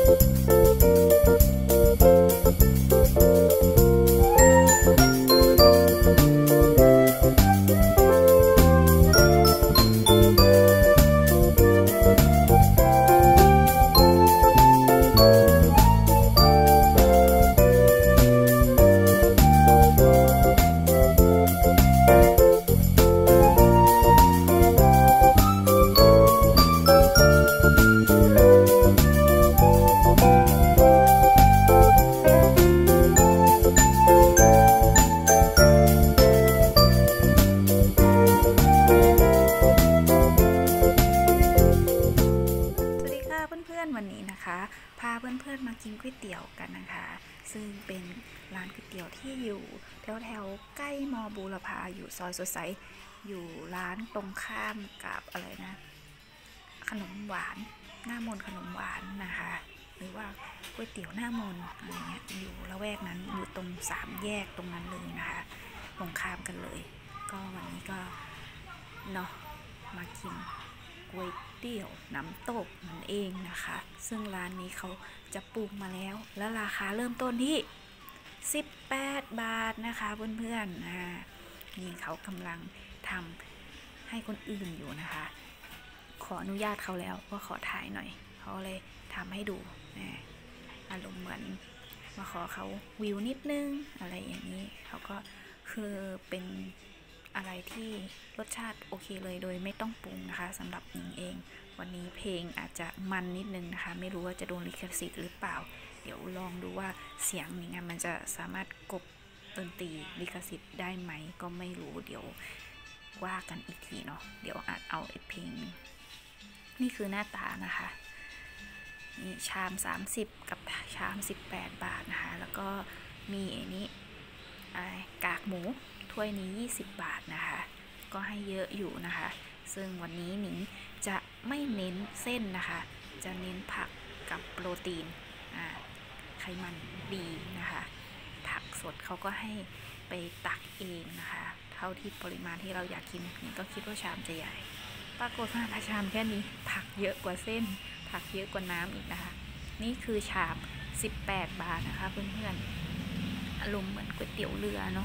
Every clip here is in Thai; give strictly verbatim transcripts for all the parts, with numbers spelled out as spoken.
วันนี้นะคะพาเพื่อนๆมากินก๋วยเตี๋ยวกันนะคะซึ่งเป็นร้านก๋วยเตี๋ยวที่อยู่แถวๆใกล้มอบูรพาอยู่ซอยสดใสอยู่ร้านตรงข้ามกับอะไรนะขนมหวานหน้ามนขนมหวานนะคะหรือว่าก๋วยเตี๋ยวหน้ามนอะไรเงี้ยอยู่ละแวกนั้นอยู่ตรงสามแยกตรงนั้นเลยนะคะตรงข้ามกันเลยก็วันนี้ก็เนาะมากินก๋วยเตี๋ยวน้ำตกนั่นเองนะคะซึ่งร้านนี้เขาจะปรุงมาแล้วและราคาเริ่มต้นที่สิบแปดบาทนะคะเพื่อนๆนะนี่เขากำลังทำให้คนอื่นอยู่นะคะขออนุญาตเขาแล้วว่าขอถ่ายหน่อยเขาเลยทำให้ดูนะอารมณ์เหมือนมาขอเขาวิวนิดนึงอะไรอย่างนี้เขาก็คือเป็นอะไรที่รสชาติโอเคเลยโดยไม่ต้องปรุงนะคะสำหรับหญิงเองวันนี้เพลงอาจจะมันนิดนึงนะคะไม่รู้ว่าจะโดนลิขสิทธิ์หรือเปล่าเดี๋ยวลองดูว่าเสียงนี้มันจะสามารถกบดนตรีลิขสิทธิ์ได้ไหมก็ไม่รู้เดี๋ยวว่ากันอีกทีเนาะเดี๋ยวอาจเอาไอ้เพลงนี่คือหน้าตานะคะนี่ชามสามสิบกับชามสิบแปดบาทนะคะแล้วก็มีอันนี้กากหมูถ้วยนี้ยี่สิบบาทนะคะก็ให้เยอะอยู่นะคะซึ่งวันนี้หนิงจะไม่เน้นเส้นนะคะจะเน้นผักกับโปรตีนไขมันดีนะคะผักสดเขาก็ให้ไปตักเองนะคะเท่าที่ปริมาณที่เราอยากกินหนิงก็คิดว่าชามจะใหญ่ปรากฏว่าชามแค่นี้ผักเยอะกว่าเส้นผักเยอะกว่าน้ำอีกนะคะนี่คือชามสิบแปดบาทนะคะเพื่อนๆอารมณ์เหมือนก๋วยเตี๋ยวเรือเนาะ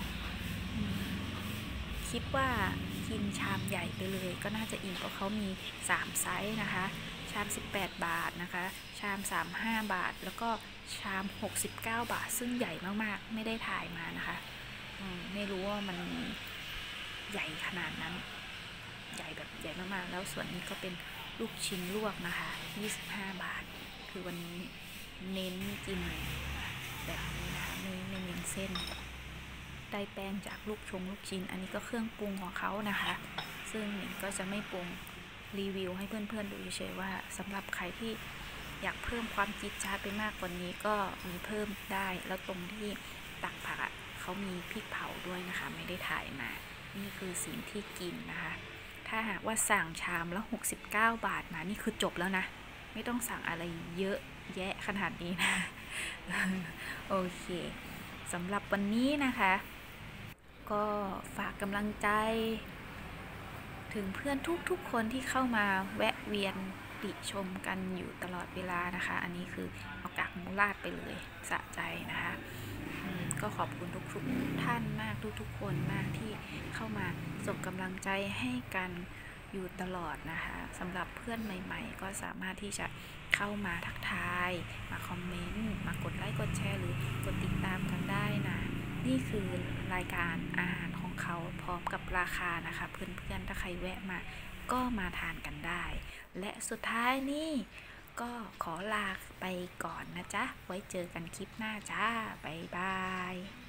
คิดว่ากินชามใหญ่ไปเลยก็น่าจะอิ่มเพราะเขามีสามไซส์นะคะชามสิบแปดบาทนะคะชามสามสิบห้าบาทแล้วก็ชามหกสิบเก้าบาทซึ่งใหญ่มากๆไม่ได้ถ่ายมานะคะไม่รู้ว่ามันใหญ่ขนาดนั้นใหญ่แบบใหญ่มากๆแล้วส่วนนี้ก็เป็นลูกชิ้นลวกนะคะยี่สิบห้าบาทคือวันนี้เน้นกินแบบนี้นะคะไม่ไม่เน้นเส้นได้แป้งจากลูกชงลูกชิ้นอันนี้ก็เครื่องปรุงของเขานะคะซึ่งหนิงก็จะไม่ปรุงรีวิวให้เพื่อนๆดูเฉยๆว่าสำหรับใครที่อยากเพิ่มความจี๊ดจ๊าดไปมากกว่านี้ก็มีเพิ่มได้แล้วตรงที่ตักผักอ่ะเขามีพริกเผาด้วยนะคะไม่ได้ถ่ายมานี่คือสิ่งที่กินนะคะถ้าหากว่าสั่งชามละหกสิบเก้าบาทมานี่คือจบแล้วนะไม่ต้องสั่งอะไรเยอะแยะขนาดนี้นะโอเคสำหรับวันนี้นะคะก็ฝากกำลังใจถึงเพื่อนทุกๆคนที่เข้ามาแวะเวียนติชมกันอยู่ตลอดเวลานะคะอันนี้คือเอากากหมูราดไปเลยสะใจนะคะก็ขอบคุณทุกๆท่านมากทุกๆคนมากที่เข้ามาส่งกำลังใจให้กันอยู่ตลอดนะคะสำหรับเพื่อนใหม่ๆก็สามารถที่จะเข้ามาทักทายมาคอมเมนต์มากดไลค์กดแชร์หรือกดติดตามกันได้นะนี่คือรายการอาหารของเขาพร้อมกับราคานะคะเพื่อนๆถ้าใครแวะมาก็มาทานกันได้และสุดท้ายนี่ก็ขอลาไปก่อนนะจ๊ะไว้เจอกันคลิปหน้าจ้าบ๊ายบาย